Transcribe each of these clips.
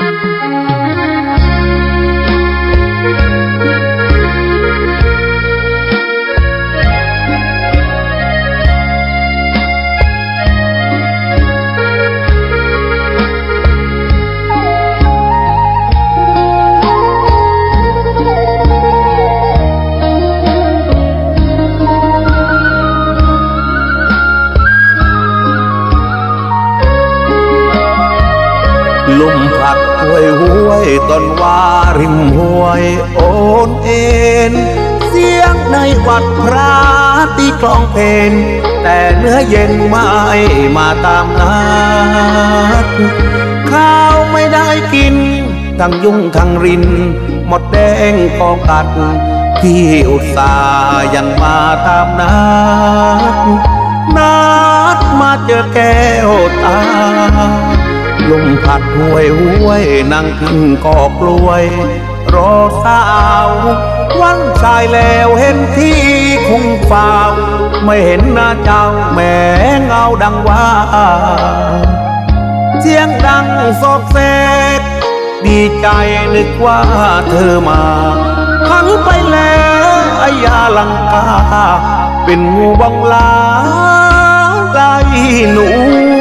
ลมพัดห้วยห้วยต้นว่าริมห้วยโอนเอ็นเสียงในวัดพระตีกลองเพลงแต่เนื้อเย็นไม่มาตามนัดข้าวไม่ได้กินทั้งยุ่งทั้งรินหมดแดงก็กัดที่อุตส่าห์ยังมาตามนัดมาเจอแก้วตาลมพัดห้วยห้วยนั่งกินกอกกล้วยรอสาววันชายแล้วเห็นที่คงเฝ้าไม่เห็นหน้าเจ้าแม่เงาดังว่าเสียงดังซอกแซกดีใจนึกว่าเธอมาหันไปแล้วอายาลังกาเป็นงูบังลาได้หนู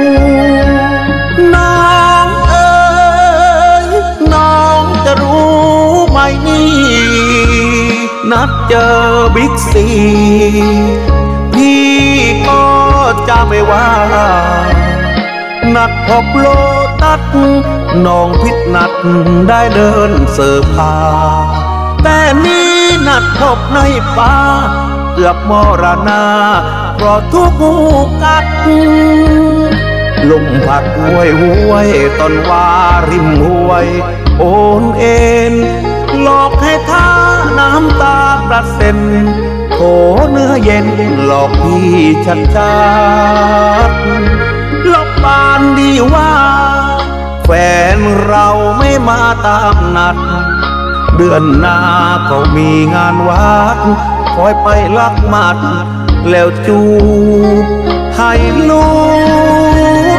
น้องเอ๋ยน้องจะรู้ไหมนี่นัดเจอบิ๊กซีพี่ก็จะไม่ว่านัดพบโลตัสน้องพิษนัดได้เดินเสิร์ฟพาแต่นี่นัดพบในป่าเกือบมรณะเพราะทุกงูกัดลมพัดห้วยห้วยต้นว่าริมห้วยโอนเอ็นหลอกให้ท่าน้ำตากระเซ็นโถเนื้อเย็นหลอกพี่ชัดหลอกปานดีว่าแฟนเราไม่มาตามนัดเดือนหน้าเขามีงานวัดคอยไปลักมัดแล้วจูบให้ลูก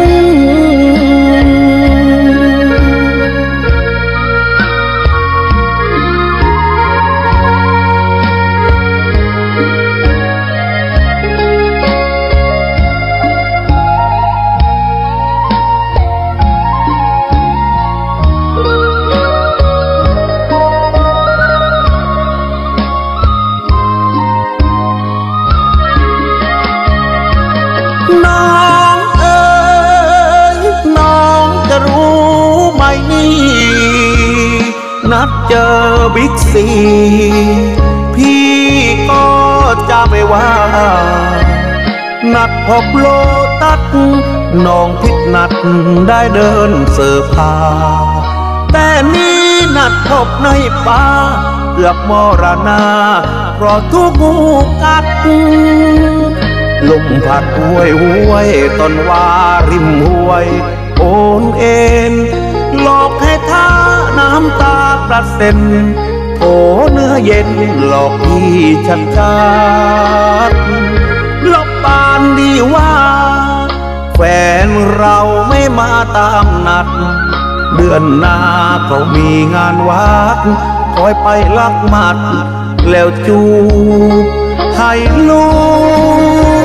นัดเจอบิ๊กซีพี่ก็จะไม่ว่านัดพบโลตัสน้องพิษนัดได้เดินเสิร์ฟพาแต่นี่นัดพบในป่าเกือบมรณะเพราะทุกงูกัดลมพัดห้วยห้วยต้นว่าริมห้วยโอนเอ็นหลอกให้ท่าน้ำตากระเซ็นโถเนื้อเย็นหลอกพี่ชัดหลอกปานดีว่าแฟนเราไม่มาตามนัดเดือนหน้าเขามีงานวัดคอยไปลักมัดแล้วจูบให้ลูก